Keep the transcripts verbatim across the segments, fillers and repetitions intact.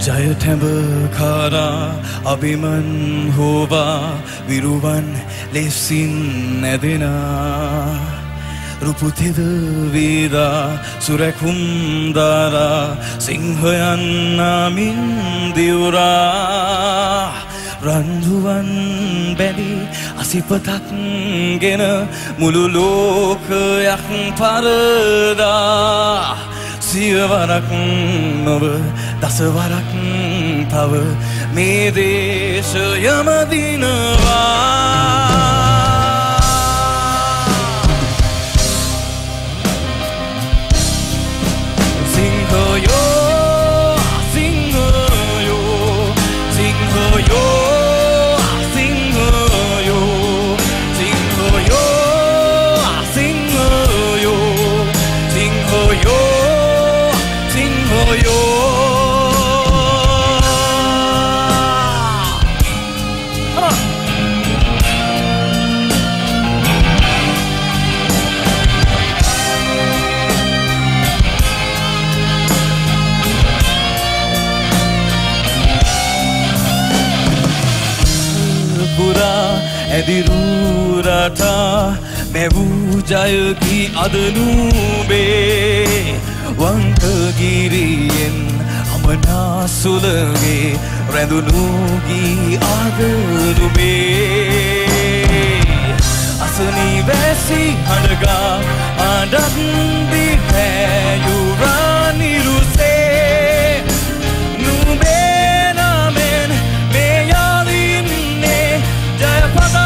ජයතැඹ කරා අභිමන් හෝවා විරුවන් ලෙසින් නැදෙනා රුපුතෙද වේදා සුරැකුම් දාරා සිංහයන් නාමින් දිවුරා රන්දුවන් බැලි අසිපතක් ගෙන මුළු ලෝකයක් පරදා සියවරක් නොව දසවරක් තව මේ දේශයම දිනවා සිංහයෝ සිංහයෝ සිංහයෝ ඇදිරූරටා මැවූ ජයකි අදනුබේ වංකගිරියෙන් අමනාසුලගේ රැඳුණුගී ආදනුබේ අසනී වැසි හඬගා අඩක් දිපෑයුරා නිරුසේ නුබේ නමෙන් මේ යාලින්නේ ජයපතා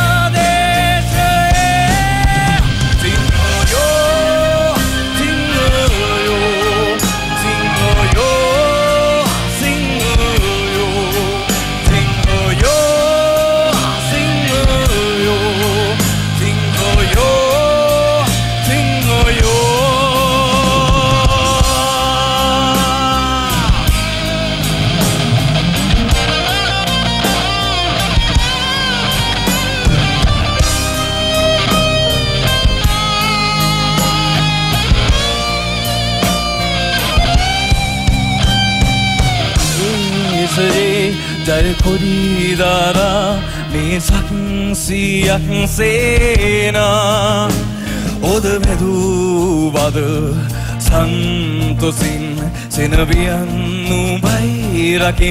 ජය කොඩි දාරා මේ සක්සියක් සේනා ඔද වැදූවද සන්තොසින් සෙනවියන් නුඹයි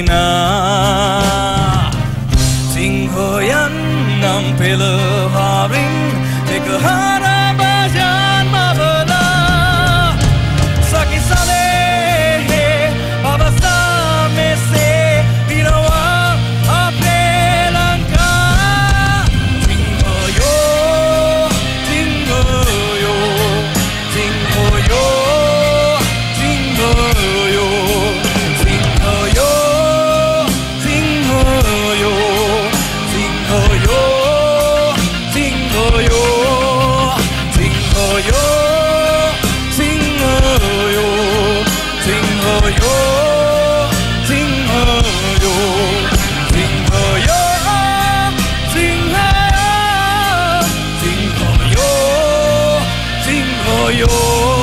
රකිනා සිංහයන් නම් පෙළහාරින් එක හරබජාන් මවලා සකිසලේ අවස්ථා මෙසේ yo